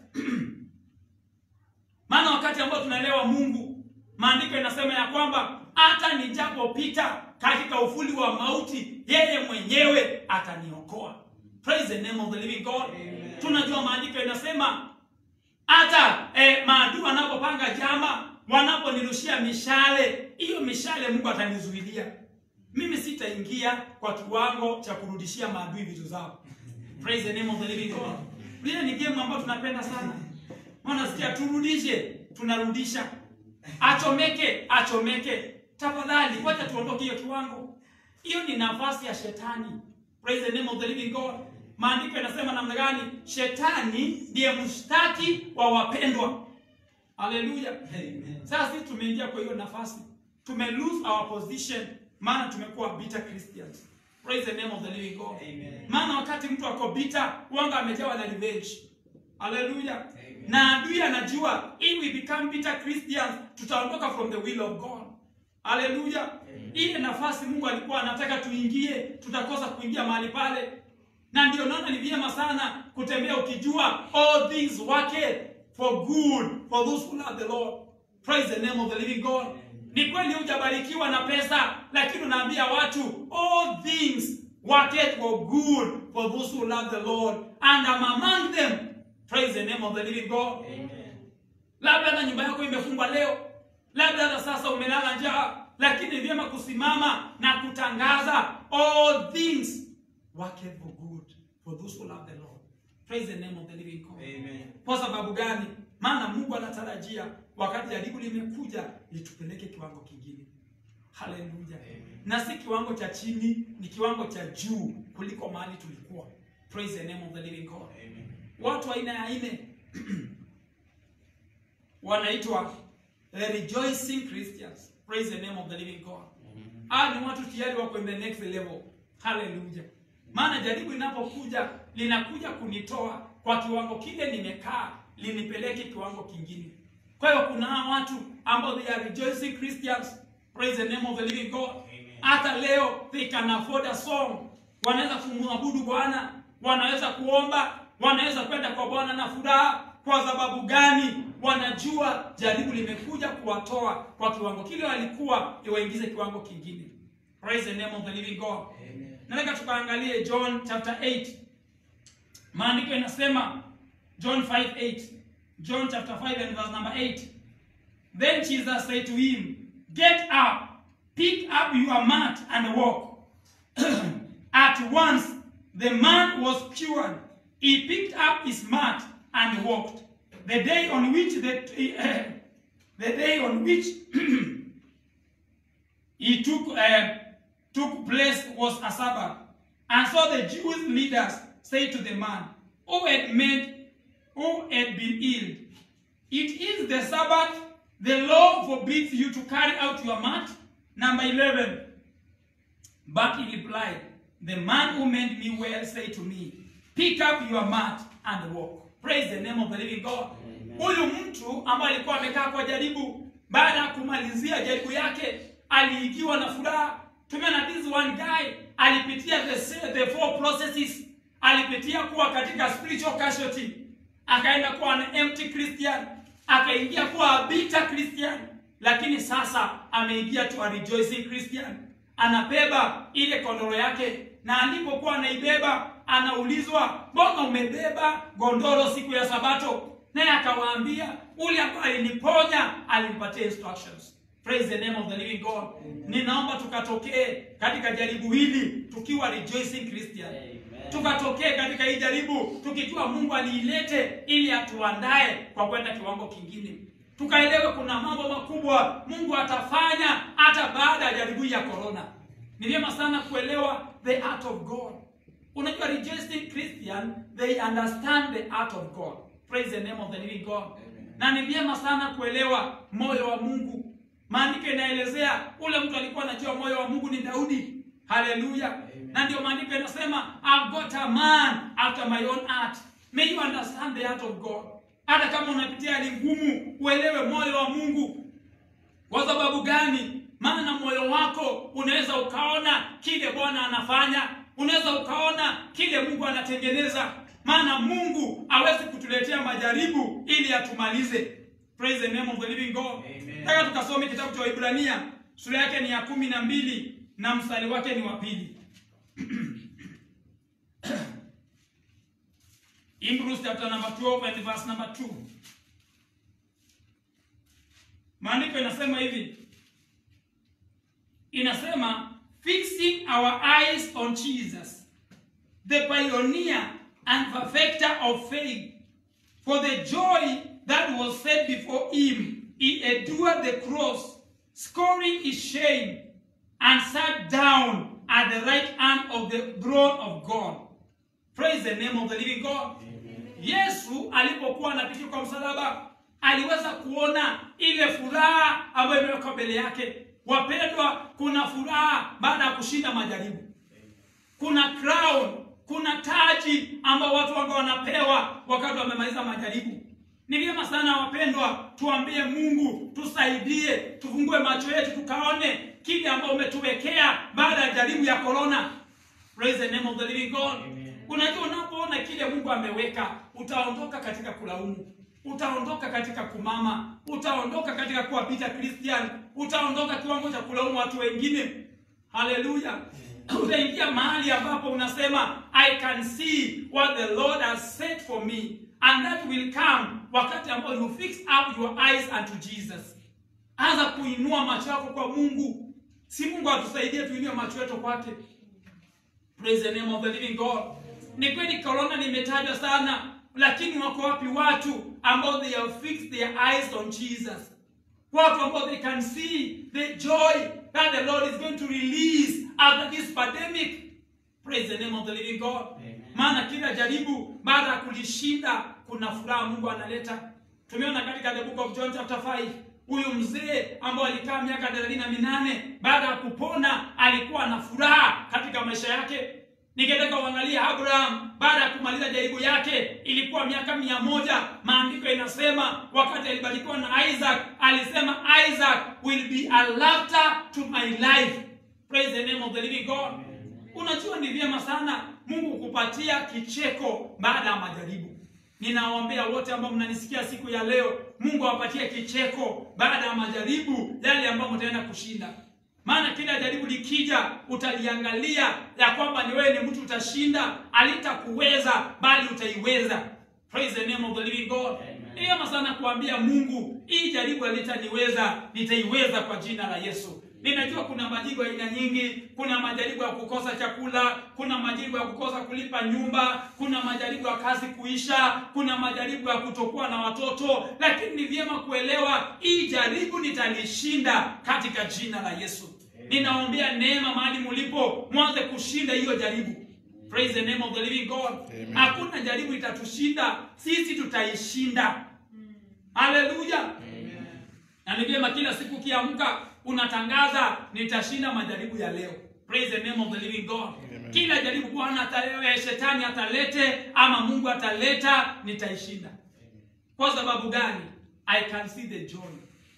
Maana wakati ambao tunaelewa Mungu, maandiko yanasema ya kwamba hata nijapopita katika ufuli wa mauti, yeye mwenyewe ataniokoa. Praise the name of the living God. Amen. Tunajua maandiko yanasema hata eh, maadui wanapopanga jama, wanaponirushia mishale, hiyo mishale Mungu atanizuilia. Mimi sitaingia kwa kiwango cha kurudishia maadui vitu zao. Praise the name of the living God. Bila ni game ambayo tunapenda sana. Maana sikia turudishe, tunarudisha. Achomeke, achomeke. Tafadhali, wacha tuondoke hiyo kiwango. Hiyo ni nafasi ya shetani. Praise the name of the living God. Maandiko yanasema namna gani? Shetani ndiye mshtaki wa wapendwa. Hallelujah. Amen. Sasa sisi tumeingia kwa hiyo nafasi. Tume lose our position maana tumekuwa bitter Christians. Praise the name of the living God. Amen. Maana wakati mtu ako bitter, wanga amejawa na revenge. Hallelujah. Amen. Na adui anajua if we become bitter Christians tutaondoka from the will of God. Hallelujah. Ile nafasi Mungu alikuwa anataka tuingie, tutakosa kuingia mahali pale. Na ndio naona ni vyema sana kutembea ukijua all things work for good for those who love the Lord. Praise the name of the living God. Ni kweli hujabarikiwa na pesa, lakini unaambia watu all things work for good for those who love the Lord and I'm among them. Praise the name of the living God. Amen. Labda na nyumba yako imefungwa leo, labda na sasa umelala njaa, lakini vyema kusimama na kutangaza all things work for good for those who love the Lord. Praise the name of the living God. Amen. Kwa sababu gani? Maana Mungu anatarajia wakati jaribu limekuja litupeleke kiwango kingine. Hallelujah. Amen. Na si kiwango cha chini, ni kiwango cha juu kuliko mahali tulikuwa. Praise the name of the living God. Amen. Watu aina ya aina wanaitwa the rejoicing Christians. Praise the name of the living God. Ah, ni watu tayari wako in the next level. Hallelujah. Maana jaribu linapokuja linakuja kunitoa kwa kiwango kile nimekaa, linipeleke kiwango kingine. Kwa hiyo kuna watu ambao they are rejoicing Christians. Praise the name of the living God. Hata leo they can afford a song. Wanaweza kumwabudu Bwana, wanaweza kuomba, wanaweza kwenda kwa Bwana na furaha. Kwa sababu gani? Wanajua jaribu limekuja kuwatoa kwa kiwango kile walikuwa iwaingize kiwango kingine. Praise the name of the living God. Amen. Nataka tukaangalie John chapter eight. Maandiko inasema John five eight. John chapter five and verse number eight. Then Jesus said to him, "Get up, pick up your mat and walk. At once the man was cured. He picked up his mat and walked. The day on which the, uh, the day on which he took uh, took place was a Sabbath. And so the Jewish leaders said to the man who had made who had been healed, "It is the Sabbath. The law forbids you to carry out your mat." Number eleven. But he replied, "The man who made me well said to me, pick up your mat and walk." Praise the name of the living God. Huyu mtu ambaye alikuwa amekaa kwa jaribu, baada ya kumalizia jaribu yake, aliikiwa na furaha. Tumeona this one guy alipitia the, the four processes. Alipitia kuwa katika spiritual casualty, akaenda kuwa an empty Christian, akaingia kuwa a bitter Christian, lakini sasa ameingia tu a rejoicing Christian. Anabeba ile kondoro yake, na alipokuwa anaibeba anaulizwa, "Mbona umebeba gondoro siku ya Sabato?" Naye akawaambia, "Ule ambaye aliniponya alinipatia instructions." Praise the name of the living God. Amen. Ninaomba tukatokee katika jaribu hili tukiwa rejoicing Christian. Amen. Tukatokee katika hii jaribu tukijua Mungu aliilete ili atuandae kwa kwenda kiwango kingine. Tukaelewe kuna mambo makubwa Mungu atafanya hata baada ya jaribu ya corona. Ni vyema sana kuelewa the art of God. Unajua rejoicing Christian, they understand the art of God. Praise the name of the living God. Amen. Na ni vyema sana kuelewa moyo wa Mungu. Maandiko inaelezea ule mtu alikuwa anajua moyo wa Mungu ni Daudi. Hallelujah. Na ndio maandiko yanasema, "I've got a man after my own heart." May you understand the art of God. Hata kama unapitia hali ngumu, uelewe moyo wa Mungu. Kwa sababu gani? Maana moyo wako unaweza ukaona kile Bwana anafanya, unaweza ukaona kile Mungu anatengeneza. Maana Mungu hawezi kutuletea majaribu ili atumalize. Praise the name of the living God. Nataka tukasome kitabu cha Waebrania, sura yake ni ya kumi na mbili na mstari wake ni wa pili. Hebrews chapter number twelve and verse number two. Maandiko inasema hivi. Inasema, "Fixing our eyes on Jesus, the pioneer and perfecter of faith, for the joy that was set before him, he endured the cross, scorning his shame, and sat down at the right hand of the throne of God." Praise the name of the living God. Amen. Yesu alipokuwa anapitia kwa msalaba, aliweza kuona ile furaha ambayo imewekwa mbele yake. Wapendwa, kuna furaha baada ya kushinda majaribu. Kuna crown, kuna taji ambao watu ambao wanapewa wakati wamemaliza majaribu. Ni vyema sana wapendwa, tuambie Mungu, tusaidie, tufungue macho yetu tukaone kile ambao umetuwekea baada ya jaribu ya corona. Praise the name of the living God. Amen. Unajua unapoona kile Mungu ameweka, utaondoka katika kulaumu, utaondoka katika kumama, utaondoka katika kuwa bitter Christian, utaondoka kiwango cha kulaumu watu wengine. Hallelujah. Utaingia mahali ambapo unasema, "I can see what the Lord has set for me." And that will come wakati ambao you fix up your eyes unto Jesus. Anza kuinua macho yako kwa Mungu. Si Mungu atusaidie tuinue macho yetu kwake. Praise the name of the living God. Ni kweli corona limetajwa sana, lakini wako wapi watu ambao they have fixed their eyes on Jesus? Watu ambao they can see the joy that the Lord is going to release after this pandemic. Praise the name of the living God. Amen. Maana kila jaribu baada ya kulishinda kuna furaha Mungu analeta. Tumeona katika the book of John chapter five, huyu mzee ambao alikaa miaka thelathini na minane baada ya kupona alikuwa na furaha katika maisha yake. Ningetaka uangalie Abraham baada ya kumaliza jaribu yake, ilikuwa miaka mia moja. Maandiko inasema wakati alibarikiwa na Isaac, alisema, "Isaac will be a laughter to my life." Praise the name of the living God. Unajua ni vyema sana Mungu kupatia kicheko baada ya majaribu. Ninawaombea wote ambao mnanisikia siku ya leo, Mungu awapatie kicheko baada ya majaribu yale ambayo mtaenda kushinda. Maana kila jaribu likija utaliangalia ya kwamba ni wewe ni mtu utashinda, alitakuweza bali utaiweza. Praise the name of the living God. Ni vyema sana kuambia Mungu, hii jaribu halitaniweza, nitaiweza kwa jina la Yesu. Ninajua kuna majaribu aina nyingi. Kuna majaribu ya kukosa chakula, kuna majaribu ya kukosa kulipa nyumba, kuna majaribu ya kazi kuisha, kuna majaribu ya kutokuwa na watoto. Lakini ni vyema kuelewa hii jaribu nitalishinda katika jina la Yesu. Ninaombea neema mahali mlipo, mwanze kushinda hiyo jaribu. Praise the name of the living God. Hakuna jaribu itatushinda, sisi tutaishinda. Hallelujah. Amen. Na ni vyema kila siku kiamka unatangaza nitashinda majaribu ya leo. Praise the name of the living God. Amen. Kila jaribu Bwana atalewe, shetani atalete ama Mungu ataleta, nitaishinda. Amen. Kwa sababu gani? I can see the joy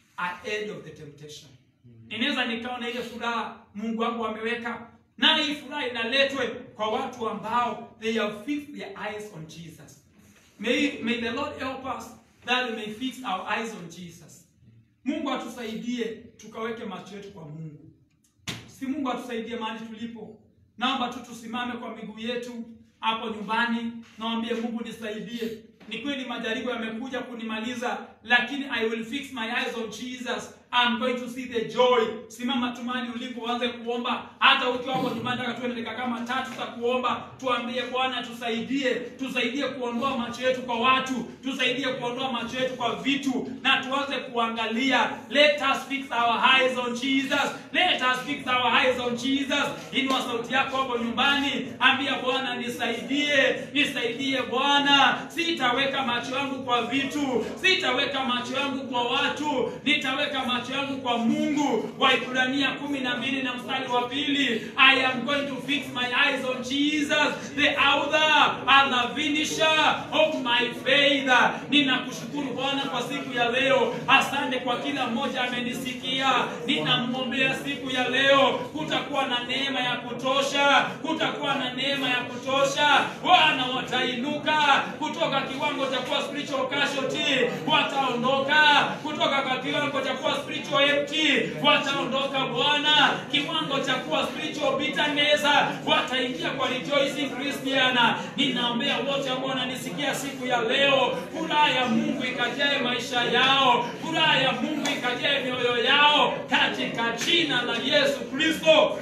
ahead of the temptation. Inaweza nikaona ile furaha Mungu wangu ameweka, na hii furaha inaletwe kwa watu ambao they have fixed their eyes on Jesus. May, may the Lord help us that we may fix our eyes on Jesus. Mungu atusaidie tukaweke macho yetu kwa Mungu. Si Mungu atusaidie mahali tulipo. Naomba tu tusimame kwa miguu yetu hapo nyumbani, naombe Mungu nisaidie. Ni kweli majaribu yamekuja kunimaliza, lakini I will fix my eyes on Jesus. I'm going to see the joy. Simama tumani ulipo, uanze kuomba. Hata ukiwa hapo nyumbani nataka tuende dakika kama tatu za kuomba. Tuambie Bwana tusaidie, tusaidie kuondoa macho yetu kwa watu, tusaidie kuondoa macho yetu kwa vitu, na tuanze kuangalia. Let us fix our eyes on Jesus. Let us fix our eyes on Jesus. Inua sauti yako hapo nyumbani, ambia Bwana nisaidie, nisaidie Bwana. Sitaweka macho yangu kwa vitu, sitaweka macho yangu kwa watu, nitaweka macho yangu kwa Mungu. Waebrania kumi na mbili na mstari wa pili, I am going to fix my eyes on Jesus, the author and the finisher of my faith. Ninakushukuru Bwana kwa siku ya leo. Asante kwa kila mmoja amenisikia. Ninamwombea siku ya leo kutakuwa na neema ya kutosha, kutakuwa na neema ya kutosha. Wana watainuka kutoka kiwango cha kuwa spiritual casualty, wataondoka kutoka kwa kiwango cha kuwa spiritual empty, wataondoka Bwana kiwango cha kuwa spiritual bitterness, wataingia kwa rejoicing Christian. Ninaombea wote ambao wananisikia siku ya leo, furaha ya Mungu ikajae maisha yao, furaha ya Mungu ikajae mioyo yao katika jina la Yesu Kristo.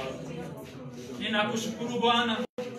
Ninakushukuru Bwana.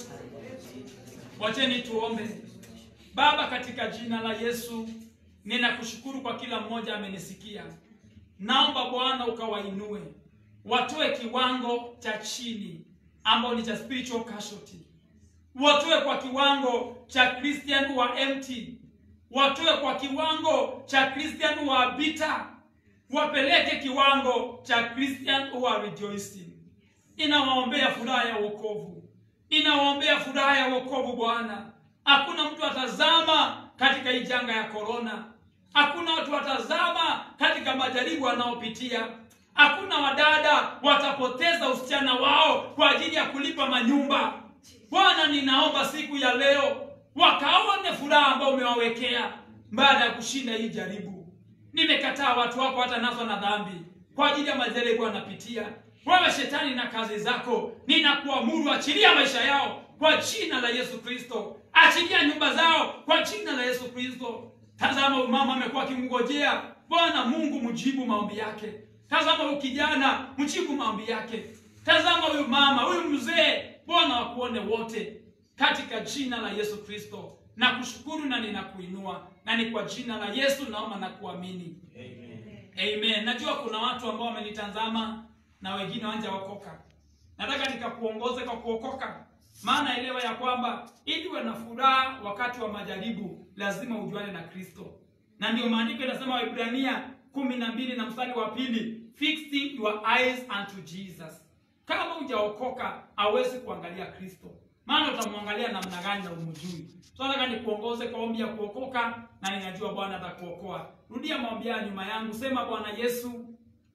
Wacheni tuombe. Baba, katika jina la Yesu, ninakushukuru kwa kila mmoja amenisikia. Naomba Bwana ukawainue, watoe kiwango cha chini ambao ni cha spiritual casualty, watoe kwa kiwango cha Christian who are empty, watoe kwa kiwango cha Christian who are bitter, wapeleke kiwango cha Christian who are rejoicing. Inawaombea furaha ya wokovu, inawaombea furaha ya wokovu Bwana. Hakuna mtu atazama katika hii janga ya corona. Hakuna watu watazama katika majaribu wanaopitia. Hakuna wadada watapoteza usichana wao kwa ajili ya kulipa manyumba. Bwana, ninaomba siku ya leo wakaone furaha ambayo umewawekea baada ya kushinda hii jaribu. Nimekataa watu wako hata nazo na dhambi kwa ajili ya majaribu wanapitia. Wewe shetani na kazi zako, ninakuamuru achilia maisha yao kwa jina la Yesu Kristo. Achilia nyumba zao kwa jina la Yesu Kristo. Tazama mama amekuwa akimngojea Bwana Mungu, mjibu maombi yake. Tazama huyu kijana, mjibu maombi yake. Tazama huyu mama, huyu mzee, Bwana wakuone wote katika jina la Yesu Kristo. Nakushukuru na ninakuinua, na ni kwa jina la Yesu naomba na kuamini. Amen. Amen. Najua kuna watu ambao wamenitazama na wengine wanja wakoka. Nataka nikakuongoze kwa kuokoka. Maana elewa ya kwamba ili uwe na furaha wakati wa majaribu lazima ujuane na Kristo. Na ndio maandiko yanasema Waebrania kumi na mbili na mstari wa pili, fixing your eyes unto Jesus. Kama hujaokoka hauwezi kuangalia Kristo. Maana utamwangalia namna gani na umjui. So nataka nikuongoze kwa ombi ya kuokoka, na ninajua Bwana atakuokoa. Rudia maombi ya nyuma yangu. Sema, Bwana Yesu,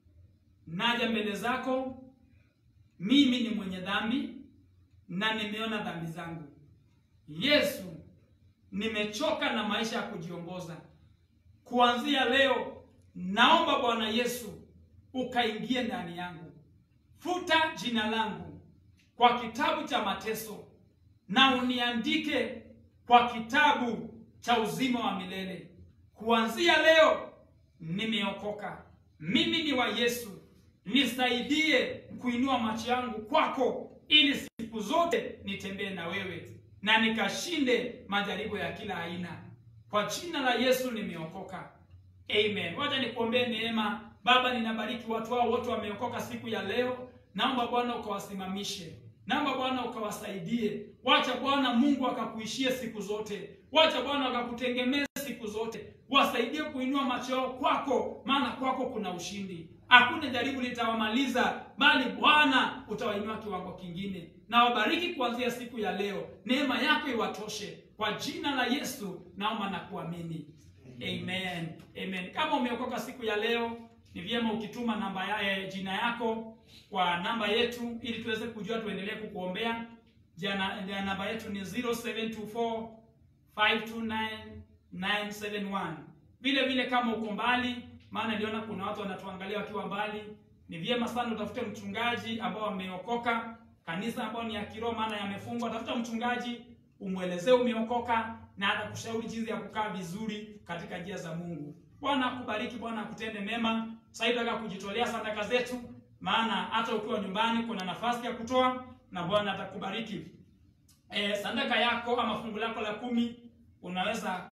naja mbele zako. Mimi ni mwenye dhambi na nimeona dhambi zangu. Yesu, nimechoka na maisha ya kujiongoza. Kuanzia leo naomba Bwana Yesu ukaingie ndani yangu. Futa jina langu kwa kitabu cha mateso na uniandike kwa kitabu cha uzima wa milele. Kuanzia leo nimeokoka. Mimi ni wa Yesu. Nisaidie kuinua macho yangu kwako, ili siku zote nitembee na wewe na nikashinde majaribu ya kila aina. Kwa jina la Yesu nimeokoka. Amen. Wacha nikuombee neema. Baba, ninabariki watu hao wote wameokoka siku ya leo. Naomba Bwana ukawasimamishe. Naomba Bwana ukawasaidie. Wacha Bwana Mungu akakuishie siku zote. Wacha Bwana akakutegemee siku zote. Wasaidie kuinua macho yao kwako, maana kwako kuna ushindi. Hakuna jaribu litawamaliza, bali Bwana utawainua kiwango kingine. Na wabariki kuanzia siku ya leo. Neema yako iwatoshe. Kwa jina la Yesu naomba na kuamini. Amen. Amen. Kama umeokoka siku ya leo, ni vyema ukituma namba ya jina yako kwa namba yetu ili tuweze kujua tuendelee kukuombea. Jana namba yetu ni zero seven two four five two nine nine seven one. Vile vile kama uko mbali, maana niliona kuna watu wanatuangalia wakiwa mbali, ni vyema sana utafute mchungaji ambao ameokoka, kanisa ambao ni ya kiroho maana yamefungwa. Tafuta mchungaji, umuelezee umeokoka na atakushauri jinsi ya kukaa vizuri katika njia za Mungu. Bwana akubariki, Bwana akutende mema. Sasa tunataka kujitolea sadaka zetu, maana hata ukiwa nyumbani kuna nafasi ya kutoa na Bwana atakubariki. E, sadaka yako ama fungu lako la kumi unaweza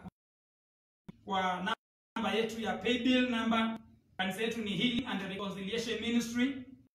kwa namba yetu ya paybill number. Kanisa yetu ni Healing and Reconciliation Ministry.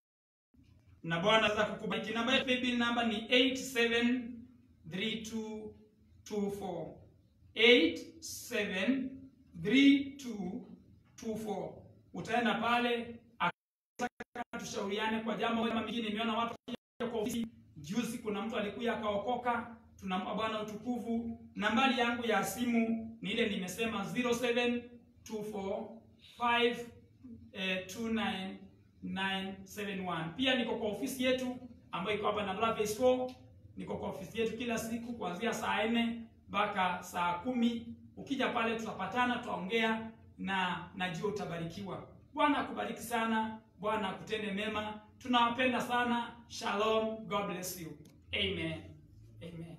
Na Bwana anaweza kukubariki. Namba ya paybill number ni eight seven three two two four. eight seven three two two four. Utaenda pale tushauriane kwa jambo kama mingine. Nimeona watu kwa ofisi juzi, kuna mtu alikuja akaokoka. Tunampa Bwana utukufu. Nambari yangu ya simu ni ile nimesema zero seven two four five two nine nine seven one. Pia niko kwa ofisi yetu ambayo iko hapa na Love four. Niko kwa ofisi yetu kila siku kuanzia saa nne mpaka saa kumi. Ukija pale tutapatana, tutaongea na najua utabarikiwa. Bwana akubariki sana. Bwana akutende mema. Tunawapenda sana. Shalom. God bless you. Amen. Amen.